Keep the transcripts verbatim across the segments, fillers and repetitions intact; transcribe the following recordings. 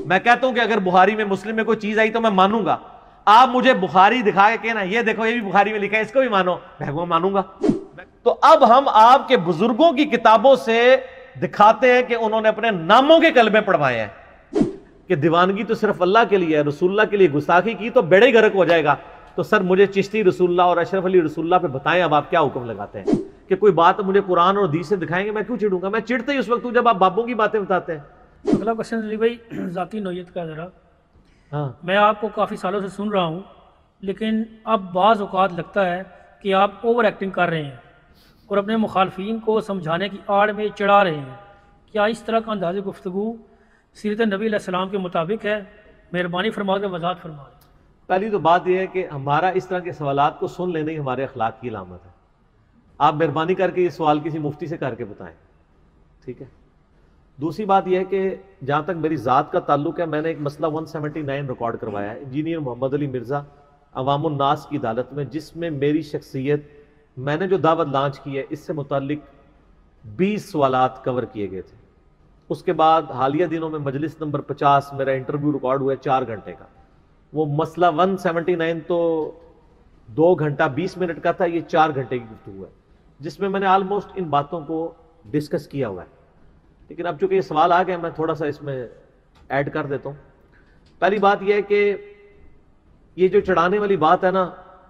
میں کہتا ہوں کہ اگر بخاری میں مسلم میں کوئی چیز آئی تو میں مانوں گا. آپ مجھے بخاری دکھا کے کہنا یہ دیکھو یہ بھی بخاری میں لکھا ہے اس کو بھی مانو, میں وہ مانوں گا. تو اب ہم آپ کے بزرگوں کی کتابوں سے دکھاتے ہیں کہ انہوں نے اپنے ناموں کے کلمے پڑھوائے ہیں کہ دیوانگی تو صرف اللہ کے لیے ہے, رسول اللہ کے لیے گستاخی کی تو بیڑے گرک ہو جائے گا. تو سر مجھے چشتی رسول اللہ اور اشرف علی رسول اللہ پہ بتائیں اب آپ کیا حکم لگاتے ہیں کہ کوئی بات مجھے قرآن اور حدیث سے دکھائیں گے, میں کیوں چڑھوں گا؟ میں چڑھتا ہی اس وقت ہوں جب آپ بابوں کی باتیں بتاتے ہیں. اگلا کوشچن علی بھائی ذاتی نوعیت کا ذرا. ہاں میں آپ کو کافی سالوں سے سن رہا ہوں لیکن اب بعض اوقات لگتا ہے کہ آپ اوور ایکٹنگ کر رہے ہیں اور اپنے مخالفین کو سمجھانے کی آڑ میں چڑھا رہے ہیں. کیا اس طرح کا انداز گفتگو سیرت نبی علیہ السلام کے مطابق ہے؟ مہربانی فرما کے وضاحت فرما دیں. پہلی تو بات یہ ہے کہ ہمارا اس طرح کے سوالات کو سن لینا ہی ہمارے اخلاق کی علامت ہے. آپ مہربانی کر کے یہ سوال کسی مفتی سے کر کے بتائیں, ٹھیک ہے؟ دوسری بات یہ ہے کہ جہاں تک میری ذات کا تعلق ہے, میں نے ایک مسئلہ ایک سو ستانوے ریکارڈ کروایا ہے انجینئر محمد علی مرزا عوام الناس کی عدالت میں, جس میں میری شخصیت, میں نے جو دعوت لانچ کی ہے اس سے متعلق بیس سوالات کور کیے گئے تھے. اس کے بعد حالیہ دنوں میں مجلس نمبر پچاس میرا انٹرویو ریکارڈ ہوا ہے چار گھنٹے کا. وہ مسئلہ ایک سو ستانوے تو دو گھنٹہ بیس منٹ کا تھا, یہ چار گھنٹے کی گفتگو ہے جس میں میں نے آلموسٹ ان باتوں کو ڈسکس کیا ہوا ہے. لیکن اب چونکہ یہ سوال آ گیا میں تھوڑا سا اس میں ایڈ کر دیتا ہوں. پہلی بات یہ ہے کہ یہ جو چڑھانے والی بات ہے نا,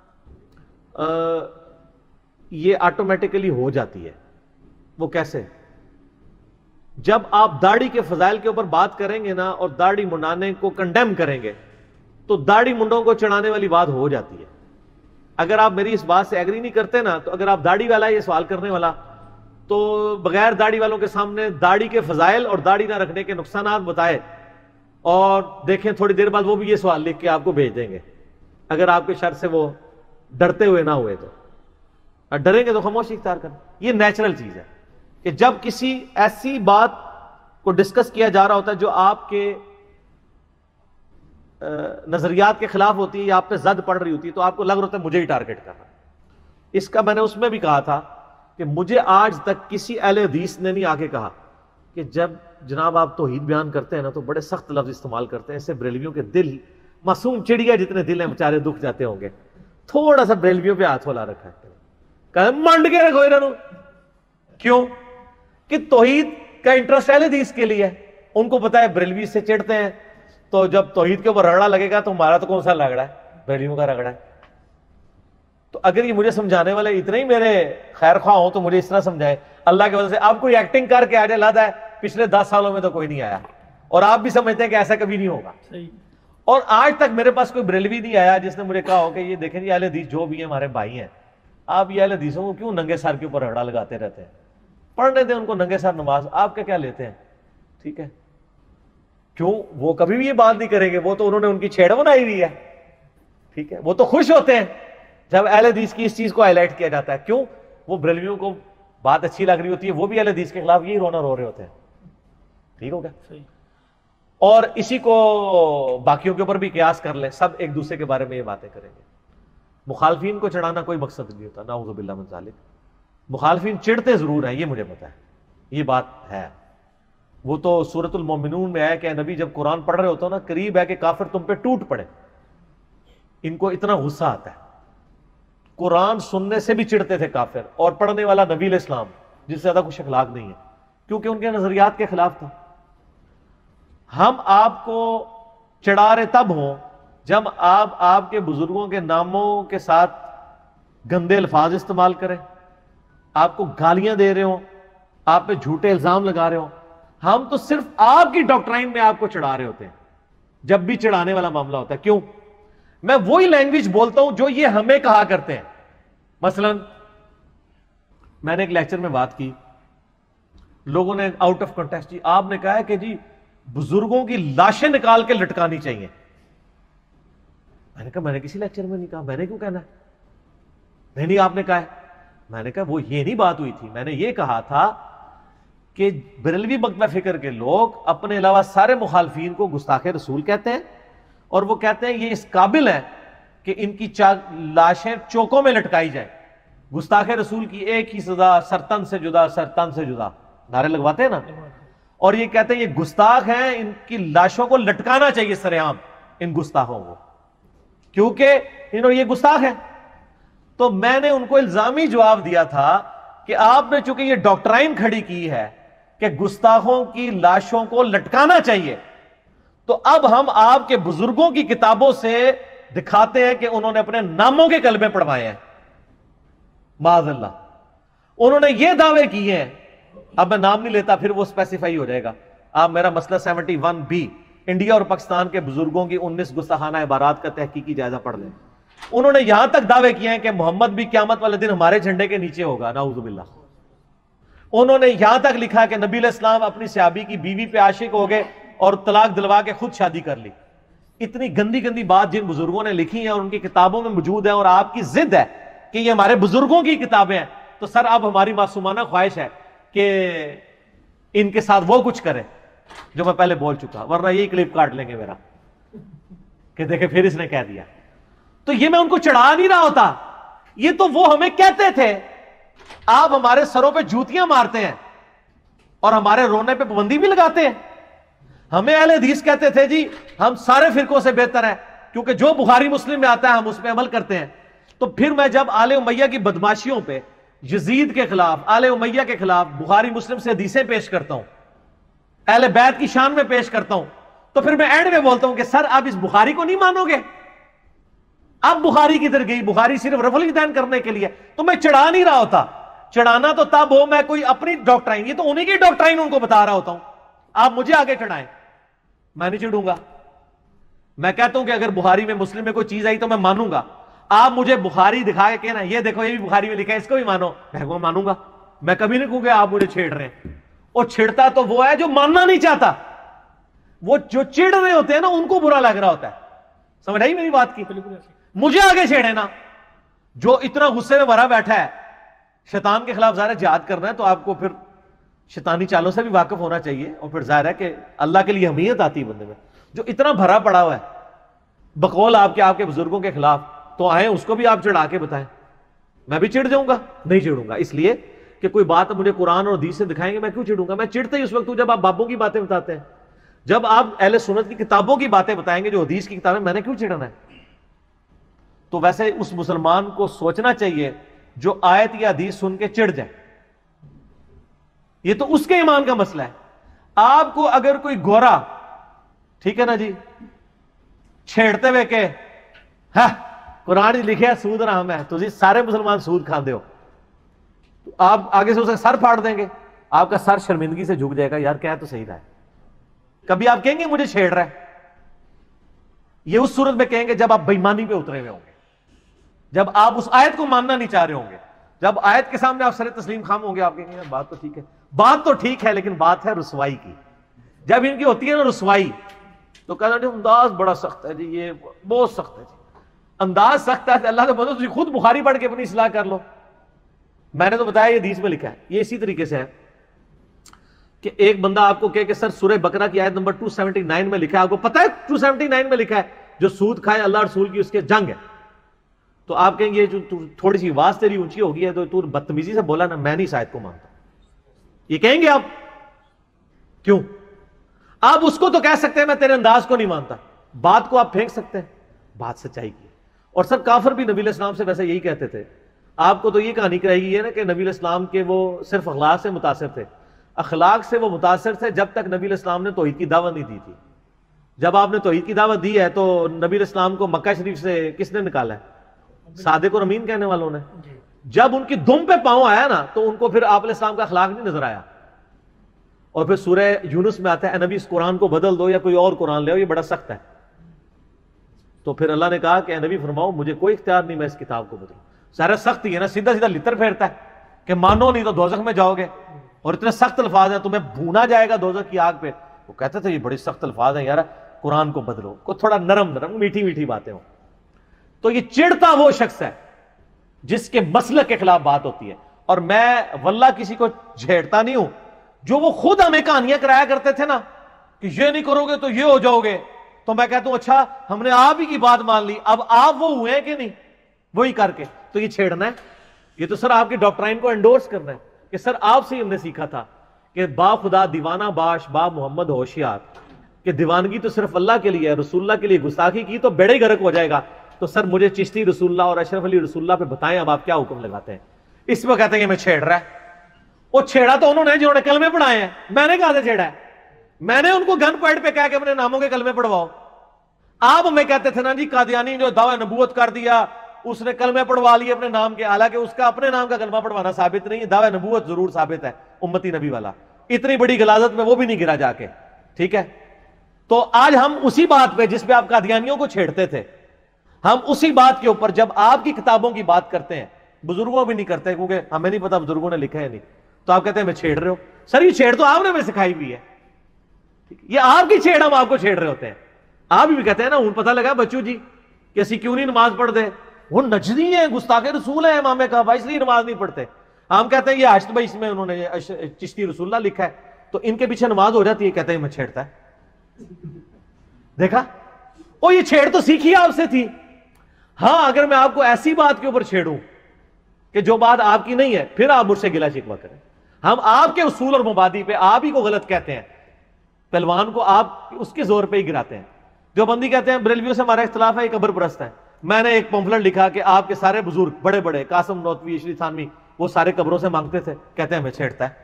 یہ آٹومیٹیکلی ہو جاتی ہے. وہ کیسے؟ جب آپ داڑھی کے فضائل کے اوپر بات کریں گے نا اور داڑھی منڈانے کو کنڈیم کریں گے تو داڑھی منڈوں کو چڑھانے والی بات ہو جاتی ہے. اگر آپ میری اس بات سے ایگری نہیں کرتے نا, تو اگر آپ داڑھی والا یہ سوال کرنے والا تو بغیر داڑھی والوں کے سامنے داڑھی کے فضائل اور داڑھی نہ رکھنے کے نقصانات بتائے اور دیکھیں تھوڑی دیر بعد وہ بھی یہ سوال لکھ کے آپ کو بھیج دیں گے, اگر آپ کے شر سے وہ ڈرتے ہوئے نہ ہوئے تو. اور ڈریں گے تو خاموشی اختیار کریں. یہ نیچرل چیز ہے کہ جب کسی ایسی بات کو ڈسکس کیا جا رہا ہوتا ہے جو آپ کے نظریات کے خلاف ہوتی ہے یا آپ پہ زد پڑ رہی ہوتی ہے, تو آپ کو لگ رہا ہوتا ہے مجھے ہی ٹارگٹ کر رہا ہے. اس کا میں نے اس میں بھی کہا تھا کہ مجھے آج تک کسی اہل حدیث نے نہیں آگے کہا کہ جب جناب آپ توحید بیان کرتے ہیں نا تو بڑے سخت لفظ استعمال کرتے ہیں, اس سے بریلویوں کے دل, معصوم چڑیا جتنے دل ہیں بیچارے دکھ جاتے ہوں گے. تھوڑا سا بریلویوں پہ ہاتھ ہلا رکھا ہے, کہ منڈ کے رکھو انہوں. کیوں کہ توحید کا انٹرسٹ اہل حدیث کے لیے ہے. ان کو پتا ہے بریلوی سے چڑھتے ہیں تو جب توحید کے اوپر رگڑا لگے گا تو ہمارا تو کون سا رگڑا ہے, بریلویوں کا رگڑا ہے. تو اگر یہ مجھے سمجھانے والے اتنے ہی میرے خیر خواہ ہوں تو مجھے اس طرح سمجھائے اللہ کی وجہ سے. آپ کوئی ایکٹنگ کر کے آ جائے, لادا ہے پچھلے دس سالوں میں تو کوئی نہیں آیا اور آپ بھی سمجھتے ہیں کہ ایسا کبھی نہیں ہوگا. اور آج تک میرے پاس کوئی بریلوی نہیں آیا جس نے مجھے کہا ہو کہ یہ دیکھیں یہ اہل حدیث جو بھی ہیں ہمارے بھائی ہیں, آپ یہ اہل حدیثوں کو کیوں ننگے سر کے اوپر رگڑا لگاتے رہتے ہیں, پڑھنے دیں ان کو ننگے سر نماز, آپ کا کیا لیتے ہیں؟ ٹھیک ہے, کیوں وہ کبھی بھی یہ بات نہیں کریں گے, وہ تو انہوں نے ان کی چھیڑ بنائی ہوئی ہے. ٹھیک ہے, وہ تو خوش ہوتے ہیں جب اہل حدیث کی اس چیز کو ہائی لائٹ کیا جاتا ہے. کیوں؟ وہ بریلویوں کو بات اچھی لگ رہی ہوتی ہے, وہ بھی اہل حدیث کے خلاف یہی رونا رو رہے ہوتے ہیں. ٹھیک ہو گیا؟ صحیح. اور اسی کو باقیوں کے اوپر بھی قیاس کر لیں, سب ایک دوسرے کے بارے میں یہ باتیں کریں گے. مخالفین کو چڑھانا کوئی مقصد نہیں ہوتا, نعوذ باللہ من ذالک. مخالفین چڑھتے ضرور ہیں, یہ مجھے پتا ہے, یہ بات ہے. وہ تو سورۃ المومنون میں ہے کہ نبی جب قرآن پڑھ رہے ہوتے ہو نا, قریب ہے کہ کافر تم پہ ٹوٹ پڑے. ان کو اتنا غصہ آتا ہے. قرآن سننے سے بھی چڑھتے تھے کافر, اور پڑھنے والا نبی علیہ السلام جس سے زیادہ کچھ اخلاق نہیں ہے, کیونکہ ان کے نظریات کے خلاف تھا. ہم آپ کو چڑھا رہے تب ہوں جب آپ آپ کے بزرگوں کے ناموں کے ساتھ گندے الفاظ استعمال کریں, آپ کو گالیاں دے رہے ہوں, آپ پہ جھوٹے الزام لگا رہے ہوں. ہم تو صرف آپ کی ڈاکٹرائن میں آپ کو چڑھا رہے ہوتے ہیں جب بھی چڑھانے والا معاملہ ہوتا ہے. کیوں؟ میں وہی لینگویج بولتا ہوں جو یہ ہمیں کہا کرتے ہیں. مثلا میں نے ایک لیکچر میں بات کی, لوگوں نے آؤٹ آف کنٹیکسٹ, جی آپ نے کہا ہے کہ جی بزرگوں کی لاشیں نکال کے لٹکانی چاہیے. میں نے کہا میں نے کسی لیکچر میں نہیں کہا, میں نے کیوں کہنا ہے؟ نہیں نہیں آپ نے کہا ہے. میں نے کہا وہ یہ نہیں بات ہوئی تھی, میں نے یہ کہا تھا کہ بریلوی مکتبہ فکر کے لوگ اپنے علاوہ سارے مخالفین کو گستاخ رسول کہتے ہیں, اور وہ کہتے ہیں یہ اس قابل ہے کہ ان کی لاشیں چوکوں میں لٹکائی جائیں. گستاخ رسول کی ایک ہی سزا, سرتن سے جدا, سرتن سے جدا, نعرے لگواتے ہیں نا. اور یہ کہتے ہیں یہ گستاخ ہیں, ان کی لاشوں کو لٹکانا چاہیے سر عام ان گستاخوں کو, کیونکہ انہوں یہ گستاخ ہیں. تو میں نے ان کو الزامی جواب دیا تھا کہ آپ نے چونکہ یہ ڈاکٹرائن کھڑی کی ہے کہ گستاخوں کی لاشوں کو لٹکانا چاہیے, تو اب ہم آپ کے بزرگوں کی کتابوں سے دکھاتے ہیں کہ انہوں نے اپنے ناموں کے کلمے پڑھوائے ہیں. معاذ اللہ, انہوں نے یہ دعوے کیے ہیں, اب میں نام نہیں لیتا پھر وہ اسپیسیفائی ہو جائے گا. آپ میرا مسئلہ سیونٹی ون بی انڈیا اور پاکستان کے بزرگوں کی انیس گستاخانہ عبارات کا تحقیقی جائزہ پڑھ لیں. انہوں نے یہاں تک دعوے کیے ہیں کہ محمد بھی قیامت والے دن ہمارے جھنڈے کے نیچے ہوگا, نعوذ باللہ. انہوں نے یہاں تک لکھا کہ نبی علیہ السلام اپنی صحابی کی بیوی پہ عاشق ہو گئے اور طلاق دلوا کے خود شادی کر لی. اتنی گندی گندی بات جن بزرگوں نے لکھی ہیں اور ان کی کتابوں میں موجود ہے, اور آپ کی ضد ہے کہ یہ ہمارے بزرگوں کی کتابیں ہیں, تو سر اب ہماری معصومانہ خواہش ہے کہ ان کے ساتھ وہ کچھ کریں جو میں پہلے بول چکا, ورنہ یہی کلپ کاٹ لیں گے میرا کہ دیکھیں پھر اس نے کہہ دیا. تو یہ میں ان کو چڑھا نہیں رہا ہوتا, یہ تو وہ ہمیں کہتے تھے. آپ ہمارے سروں پہ جوتیاں مارتے ہیں اور ہمارے رونے پہ پابندی بھی لگاتے ہیں. ہمیں اہل حدیث کہتے تھے جی ہم سارے فرقوں سے بہتر ہیں کیونکہ جو بخاری مسلم میں آتا ہے ہم اس پہ عمل کرتے ہیں. تو پھر میں جب آل امیہ کی بدماشیوں پہ, یزید کے خلاف, آل امیہ کے خلاف بخاری مسلم سے حدیثیں پیش کرتا ہوں, اہل بیت کی شان میں پیش کرتا ہوں, تو پھر میں اینڈ میں بولتا ہوں کہ سر آپ اس بخاری کو نہیں مانو گے. اب بخاری کدھر گئی؟ بخاری صرف رفع الیدین کرنے کے لیے. تو میں چڑھا نہیں رہا ہوتا, چڑھانا تو تب ہو میں کوئی اپنی ڈاکٹرائن, یہ تو انہی کی ڈاکٹرائن ان کو بتا رہا ہوتا ہوں. آپ مجھے آگے چڑھائیں, میں نہیں چڑھوں گا. میں کہتا ہوں کہ اگر بخاری میں مسلم میں کوئی چیز آئی تو میں مانوں گا. آپ مجھے بخاری دکھا کے کہنا یہ دیکھو یہ بھی بخاری میں لکھا ہے اس کو بھی مانو, میں وہ مانوں گا. میں کبھی نہیں کہوں گا آپ مجھے چھیڑ رہے ہیں. اور چھڑتا تو وہ ہے جو ماننا نہیں چاہتا. وہ جو چڑ رہے ہوتے ہیں نا ان کو برا لگ رہا ہوتا ہے. سمجھ آئی میری بات کی؟ مجھے آگے چھیڑے نا. جو اتنا غصے میں بھرا بیٹھا ہے, شیطان کے خلاف ظاہر جہاد کرنا ہے, تو آپ کو پھر شیطانی چالوں سے بھی واقف ہونا چاہیے. اور پھر ظاہر ہے کہ اللہ کے لیے اہمیت آتی ہے بندے میں. جو اتنا بھرا پڑا ہوا ہے بقول آپ کے آپ کے بزرگوں کے خلاف, تو آئیں اس کو بھی آپ چڑھا کے بتائیں. میں بھی چڑھ جاؤں گا؟ نہیں چڑھوں گا, اس لیے کہ کوئی بات مجھے قرآن اور حدیث سے دکھائیں گے, میں کیوں چڑھوں گا؟ میں چڑھتا ہی اس وقت ہوں جب آپ بابوں کی باتیں بتاتے ہیں, جب آپ اہل سنت کی کتابوں کی باتیں بتائیں گے جو حدیث کی کتابیں, میں نے کیوں چڑھنا ہے؟ تو ویسے اس مسلمان کو سوچنا چاہیے جو آیت یا حدیث سن کے چڑھ جائے. یہ تو اس کے ایمان کا مسئلہ ہے. آپ کو اگر کوئی گورا, ٹھیک ہے نا جی, چھیڑتے ہوئے کہ ہاں قرآن ہی لکھے سود حرام ہے, تو جی سارے مسلمان سود کھاندے ہو, تو آپ آگے سے اسے سر پھاڑ دیں گے, آپ کا سر شرمندگی سے جھک جائے گا, یار کیا تو صحیح رہا ہے. کبھی آپ کہیں گے مجھے چھیڑ رہا ہے؟ یہ اس صورت میں کہیں گے جب آپ بےایمانی پہ اترے ہوئے ہوں گے, جب آپ اس آیت کو ماننا نہیں چاہ رہے ہوں گے, جب آیت کے سامنے آپ سر تسلیم خام ہوں گے. آپ کہیں گے بات تو ٹھیک ہے, بات تو ٹھیک ہے, لیکن بات ہے رسوائی کی. جب ان کی ہوتی ہے نا رسوائی, تو کہنا جی انداز بڑا سخت ہے جی, یہ بہت سخت ہے جی. انداز سخت ہے, اللہ نے بولو خود بخاری پڑھ کے اپنی اصلاح کر لو. میں نے تو بتایا یہ حدیث میں لکھا ہے. یہ اسی طریقے سے ہے کہ ایک بندہ آپ کو کہے کہ سر سورہ بقرہ کی آیت نمبر دو سو انہتر میں لکھا ہے, آپ کو پتا ہے دو سو انہتر میں لکھا ہے جو سود کھائے اللہ رسول کی اس کے جنگ ہے. تو آپ کہیں گے جو تھوڑی سی آواز تیری اونچی ہوگی ہے تو تو بدتمیزی سے بولا نا, میں نہیں اس آیت کو مانتا. یہ کہیں گے آپ کیوں؟ آپ اس کو تو کہہ سکتے ہیں میں تیرے انداز کو نہیں مانتا, بات کو آپ پھینک سکتے ہیں, بات سچائی کی. اور سر کافر بھی نبی علیہ السلام سے ویسے یہی کہتے تھے. آپ کو تو یہ کہانی کہے گی ہے نا کہ نبی علیہ السلام کے وہ صرف اخلاق سے متاثر تھے. اخلاق سے وہ متاثر تھے جب تک نبی علیہ السلام نے توحید کی دعوت نہیں دی تھی. جب آپ نے توحید کی دعوت دی ہے تو نبی علیہ السلام کو مکہ شریف سے کس نے نکالا ہے؟ صادق اور امین کہنے والوں نے. جب ان کی دم پہ پاؤں آیا نا تو ان کو پھر آپ علیہ السلام کا اخلاق نہیں نظر آیا. اور پھر سورہ یونس میں آتا ہے اے نبی اس قرآن کو بدل دو یا کوئی اور قرآن لے آؤ, یہ بڑا سخت ہے. تو پھر اللہ نے کہا کہ اے نبی فرماؤ مجھے کوئی اختیار نہیں, میں اس کتاب کو بدلوں. سارا سخت ہی ہے نا, سیدھا سیدھا لتر پھیرتا ہے کہ مانو نہیں تو دوزخ میں جاؤ گے, اور اتنے سخت الفاظ ہیں تمہیں بھونا جائے گا دوزخ کی آگ پہ. وہ کہتے تھے یہ بڑے سخت الفاظ ہیں یار, قرآن کو بدلو, کو تھوڑا نرم نرم میٹھی میٹھی باتیں ہوں. تو یہ چڑھتا وہ شخص ہے جس کے مسلک کے خلاف بات ہوتی ہے. اور میں واللہ کسی کو جھیڑتا نہیں ہوں. جو وہ خود ہمیں کہانیاں کرایا کرتے تھے نا کہ یہ نہیں کرو گے تو یہ ہو جاؤ گے, تو میں کہتا ہوں اچھا ہم نے آپ ہی کی بات مان لی, اب آپ وہ ہوئے ہیں کہ نہیں, وہی کر کے تو یہ چھیڑنا ہے. یہ تو سر آپ کی ڈاکٹرائن کو انڈورس کرنا ہے کہ سر آپ سے ہی ہم نے سیکھا تھا. کہ با خدا دیوانہ باش با محمد ہوشیار، کہ دیوانگی تو صرف اللہ کے لیے ہے، رسول اللہ کے لیے گستاخی کی تو بیڑے گرک ہو جائے گا. تو سر مجھے چشتی رسول اللہ اور اشرف علی رسول اللہ پہ بتائیں اب آپ کیا حکم لگاتے ہیں. اس پہ کہتے ہیں کہ میں چھیڑ رہا ہے. وہ چھیڑا تو انہوں نے جنہوں نے کلمے پڑھائے ہیں، میں نے کہا سے چھیڑا ہے؟ میں نے ان کو گن پوائنٹ پہ کہا کہ اپنے ناموں کے کلمے پڑھواؤ. آپ ہمیں کہتے تھے نا جی قادیانی جو دعوی نبوت کر دیا اس نے کلمے پڑھوا لیے اپنے نام کے، حالانکہ اس کا اپنے نام کا کلمہ پڑھوانا ثابت نہیں ہے، دعوی نبوت ضرور ثابت ہے امتی نبی والا. اتنی بڑی غلاظت میں وہ بھی نہیں گرا جا کے. ٹھیک ہے، تو آج ہم اسی بات پہ جس پہ آپ قادیانیوں کو چھیڑتے تھے، ہم اسی بات کے اوپر جب آپ کی کتابوں کی بات کرتے ہیں، بزرگوں بھی نہیں کرتے کیونکہ ہمیں نہیں پتا بزرگوں نے لکھا ہے نہیں، تو آپ کہتے ہیں میں چھیڑ رہے ہو. سر یہ چھیڑ تو آپ نے ہمیں سکھائی ہوئی ہے، یہ آپ کی چھیڑ ہم آپ کو چھیڑ رہے ہوتے ہیں. آپ بھی کہتے ہیں نا ہوں پتہ لگا بچو جی کہ اسی کیوں نہیں نماز پڑھ دے، وہ نجدی ہیں گستاخ رسول ہیں امام کعبہ اس لیے نماز نہیں پڑھتے. ہم کہتے ہیں یہ آج تو بھائی اس میں انہوں نے چشتی رسول اللہ لکھا ہے تو ان کے پیچھے نماز ہو جاتی ہے، کہتے ہیں میں چھیڑتا ہے. دیکھا وہ یہ چھیڑ تو سیکھی آپ سے تھی. ہاں اگر میں آپ کو ایسی بات کے اوپر چھیڑوں کہ جو بات آپ کی نہیں ہے پھر آپ مجھ سے گلا شکوہ کریں. ہم آپ کے اصول اور مبادی پہ آپ ہی کو غلط کہتے ہیں، پہلوان کو آپ اس کے زور پہ ہی گراتے ہیں. جو بندی کہتے ہیں بریلویوں سے ہمارا اختلاف ہے، یہ قبر پرست ہے. میں نے ایک پمفلٹ لکھا کہ آپ کے سارے بزرگ بڑے بڑے قاسم نوتوی اشری تھانوی وہ سارے قبروں سے مانگتے تھے، کہتے ہیں ہمیں چھیڑتا ہے.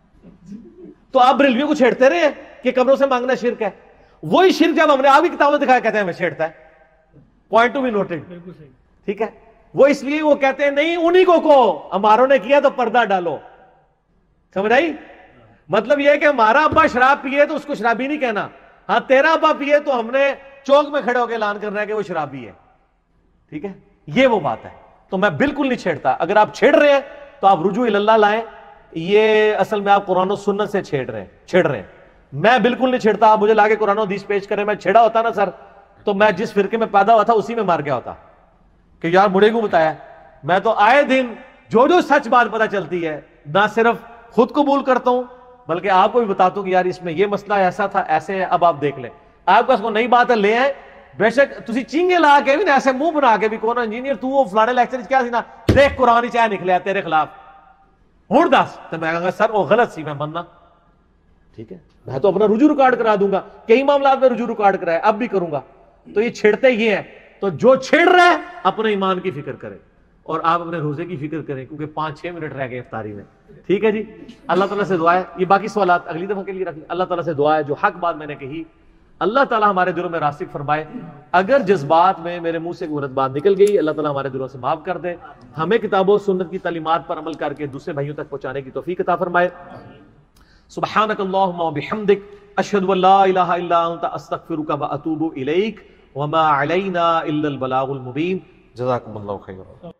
تو آپ بریلویوں کو چھیڑتے رہے کہ قبروں سے مانگنا شرک ہے. وہی شرک جب ہم نے آپ کی کتابوں دکھایا کہتے ہیں ہمیں چھیڑتا ہے. Point to be noted. ٹھیک ہے، وہ اس لیے وہ کہتے ہیں نہیں انہی کو کو ہماروں نے کیا تو پردہ ڈالو. سمجھ آئی؟ مطلب یہ ہے کہ ہمارا ابا شراب پیے تو اس کو شرابی نہیں کہنا، ہاں تیرا ابا پیے تو ہم نے چوک میں کھڑے ہو کے اعلان کرنا ہے کہ وہ شرابی ہے. ٹھیک ہے، یہ وہ بات ہے. تو میں بالکل نہیں چھیڑتا. اگر آپ چھیڑ رہے ہیں تو آپ رجوع اللہ لائیں. یہ اصل میں آپ قرآن و سنت سے چھیڑ رہے ہیں چھیڑ رہے ہیں میں بالکل نہیں چھیڑتا. آپ مجھے لا کے قرآن و حدیث پیش کریں. میں چھیڑا ہوتا نا سر تو میں جس فرقے میں پیدا ہوا تھا اسی میں مار گیا ہوتا کہ یار مجھے کو بتایا. میں تو آئے دن جو جو سچ بات پتہ چلتی ہے نہ صرف خود قبول کرتا ہوں بلکہ آپ کو بھی بتاتا ہوں کہ یار اس میں یہ مسئلہ ایسا تھا ایسے ہے. اب آپ دیکھ لیں، آپ کو اس کو نئی بات ہے لے آئیں. بے شک تسی چینگے لا کے بھی نا ایسے منہ بنا کے بھی کون انجینئر تو وہ فلانے لیکچر کیا سی نا دیکھ قرآن ہی چاہے نکلیا تیرے خلاف ہوں دس تو میں کہوں گا سر وہ غلط سی میں مننا. ٹھیک ہے، میں تو اپنا رجوع ریکارڈ کرا دوں گا. کئی معاملات میں رجوع ریکارڈ کرایا اب بھی کروں گا. تو یہ چھیڑتے یہ ہیں. تو جو چھیڑ رہا ہے اپنے ایمان کی فکر کرے اور آپ اپنے روزے کی فکر کریں کیونکہ پانچ چھ منٹ رہ گئے افطاری میں. ٹھیک ہے جی، اللہ تعالیٰ سے دعا ہے یہ باقی سوالات اگلی دفعہ کے لیے رکھ لیں. اللہ تعالیٰ سے دعا ہے جو حق بات میں نے کہی اللہ تعالیٰ ہمارے دلوں میں راسخ فرمائے. اگر جذبات میں میرے منہ سے غلط بات نکل گئی اللہ تعالیٰ ہمارے دلوں سے معاف کر دے. ہمیں کتاب و سنت کی تعلیمات پر عمل کر کے دوسرے بھائیوں تک پہنچانے کی توفیق عطا فرمائے. سبحانک اللہم و بحمدک اشہد ان لا الہ الا انت استغفرک و اتوب الیک وما علینا الا البلاغ المبین. جزاکم اللہ خیرا.